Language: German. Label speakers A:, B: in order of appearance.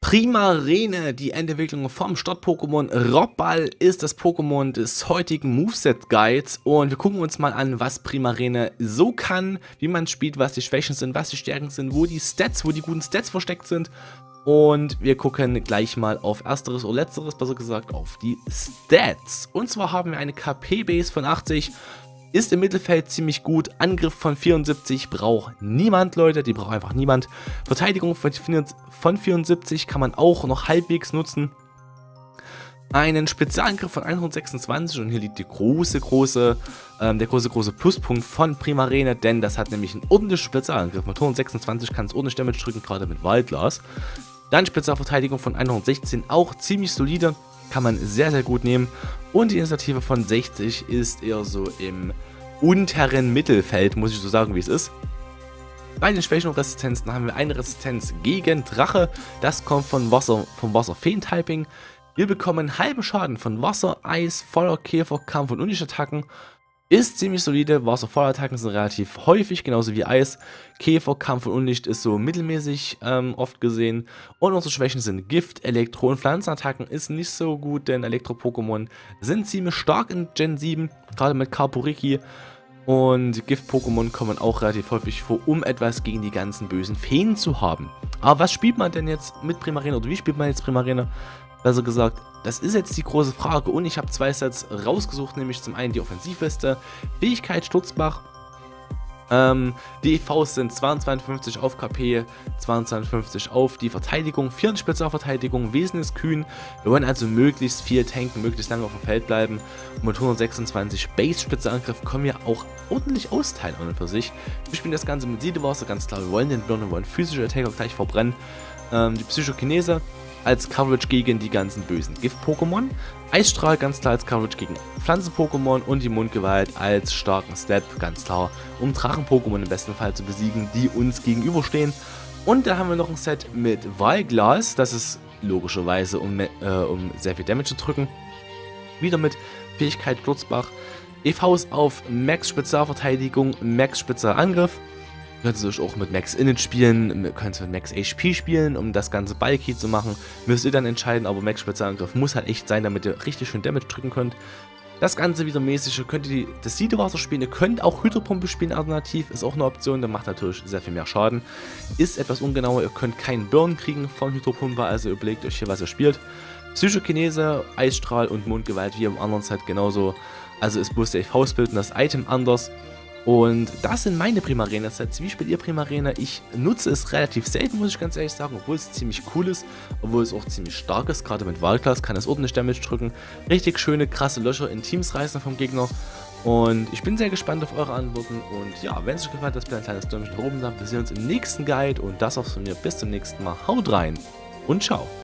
A: Primarene, die Endentwicklung vom Start-Pokémon Rockball ist das Pokémon des heutigen Moveset-Guides und wir gucken uns mal an, was Primarene so kann, wie man spielt, was die Schwächen sind, was die Stärken sind, wo die guten Stats versteckt sind. Und wir gucken gleich mal auf ersteres oder letzteres, besser gesagt auf die Stats. Und zwar haben wir eine KP-Base von 80, ist im Mittelfeld ziemlich gut, Angriff von 74 braucht niemand, Leute, die braucht einfach niemand. Verteidigung von 74 kann man auch noch halbwegs nutzen. Einen Spezialangriff von 126 und hier liegt der große Pluspunkt von Primarene, denn das hat nämlich einen ordentlichen Spezialangriff. Mit 126 kann es ordentlich Damage drücken, gerade mit Wildglas. Dann Spezialverteidigung von 116, auch ziemlich solide, kann man sehr, sehr gut nehmen. Und die Initiative von 60 ist eher so im unteren Mittelfeld, muss ich so sagen, wie es ist. Bei den Schwächen und Resistenzen haben wir eine Resistenz gegen Drache, das kommt vom Wasser-Feen-Typing. Wir bekommen halben Schaden von Wasser, Eis, Feuer, Käfer, Kampf und Unlichtattacken. Ist ziemlich solide, Wasser-Feuer-Attacken sind relativ häufig, genauso wie Eis. Käfer, Kampf und Unlicht ist so mittelmäßig oft gesehen. Und unsere Schwächen sind Gift, Elektro- und Pflanzenattacken ist nicht so gut, denn Elektro-Pokémon sind ziemlich stark in Gen 7, gerade mit Carpuriki. Und Gift-Pokémon kommen auch relativ häufig vor, um etwas gegen die ganzen bösen Feen zu haben. Aber was spielt man denn jetzt mit Primarene oder wie spielt man jetzt Primarene? Besser gesagt, das ist jetzt die große Frage und ich habe zwei Sets rausgesucht, nämlich zum einen die Offensivweste, Fähigkeit Sturzbach. Die EVs sind 252 auf KP, 252 auf die Verteidigung, 4 Spezialverteidigung, Wesen ist kühn. Wir wollen also möglichst viel tanken, möglichst lange auf dem Feld bleiben. Und mit 126 Base-Spezialangriff können wir auch ordentlich austeilen an und für sich. Wir spielen das Ganze mit Siedewasser, ganz klar, wir wollen den Burn, wir wollen physische Attacker gleich verbrennen. Die Psychokinese als Coverage gegen die ganzen bösen Gift-Pokémon, Eisstrahl ganz klar als Coverage gegen Pflanzen-Pokémon und die Mundgewalt als starken Step, ganz klar, um Drachen-Pokémon im besten Fall zu besiegen, die uns gegenüberstehen. Und da haben wir noch ein Set mit Wahlglas, das ist logischerweise, um sehr viel Damage zu drücken. Wieder mit Fähigkeit Sturzbach, EVs auf Max Spezialverteidigung, Max Spezialangriff. Könnt ihr auch mit Max Init spielen, könnt ihr mit Max HP spielen, um das ganze bulky zu machen. Müsst ihr dann entscheiden, aber Max Spezialangriff muss halt echt sein, damit ihr richtig schön Damage drücken könnt. Das Ganze wieder mäßig, könnt ihr das Siedewasser spielen, ihr könnt auch Hydropumpe spielen alternativ, ist auch eine Option, der macht natürlich sehr viel mehr Schaden. Ist etwas ungenauer, ihr könnt keinen Burn kriegen von Hydropumpe, also überlegt euch hier, was ihr spielt. Psychokinese, Eisstrahl und Mundgewalt wie im anderen Set genauso, also ist bloß der EV-Bild und das Item anders. Und das sind meine Primarene-Sets. Wie spielt ihr Primarene? Ich nutze es relativ selten, muss ich ganz ehrlich sagen, obwohl es ziemlich cool ist, obwohl es auch ziemlich stark ist, gerade mit Wahlglas kann es ordentlich Damage drücken. Richtig schöne, krasse Löcher in Teams reißen vom Gegner. Und ich bin sehr gespannt auf eure Antworten. Und ja, wenn es euch gefallen hat, lasst bitte ein kleines Däumchen nach oben da. Wir sehen uns im nächsten Guide und das war's von mir. Bis zum nächsten Mal. Haut rein und ciao.